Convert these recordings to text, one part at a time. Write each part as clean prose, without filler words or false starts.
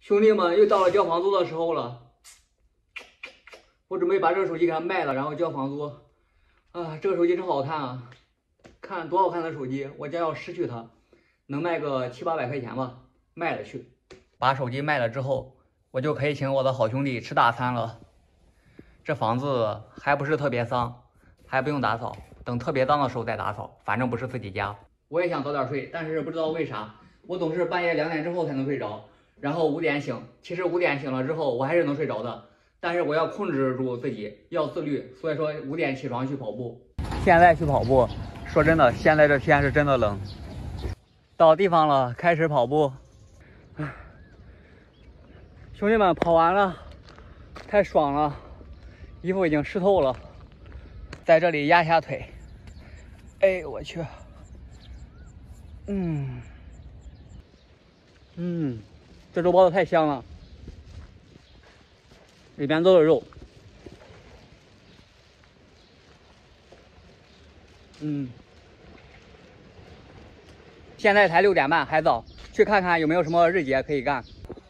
兄弟们，又到了交房租的时候了，我准备把这个手机给它卖了，然后交房租。啊，这个手机真好看啊！看多好看的手机，我将要失去它，能卖个700-800块钱吧，卖了去。把手机卖了之后，我就可以请我的好兄弟吃大餐了。这房子还不是特别脏，还不用打扫，等特别脏的时候再打扫，反正不是自己家。我也想早点睡，但是不知道为啥，我总是半夜2点之后才能睡着，然后5点醒。其实5点醒了之后，我还是能睡着的，但是我要控制住自己，要自律，所以说5点起床去跑步。现在去跑步，说真的，现在这天是真的冷。到地方了，开始跑步。兄弟们，跑完了，太爽了，衣服已经湿透了，在这里压下腿。哎，我去，这肉包子太香了，里边都是肉。现在才6点半，还早，去看看有没有什么日结可以干。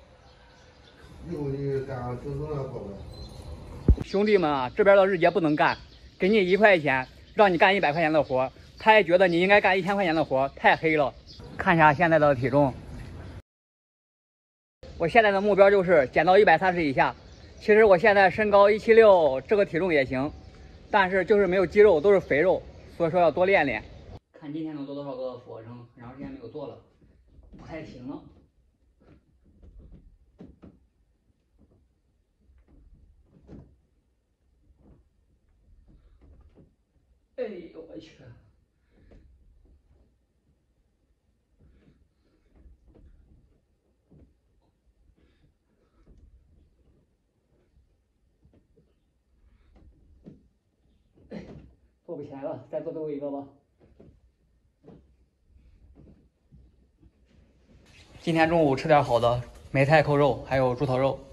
兄弟们啊，这边的日结不能干，给你1块钱，让你干100块钱的活，他也觉得你应该干1000块钱的活，太黑了。看一下现在的体重，我现在的目标就是减到130以下。其实我现在身高176，这个体重也行，但是就是没有肌肉，都是肥肉，所以说要多练练。看今天能做多少个俯卧撑，很长时间没有做了，不太行了。哎呦我去！做不起来了，再做最后一个吧。今天中午吃点好的，梅菜扣肉，还有猪头肉。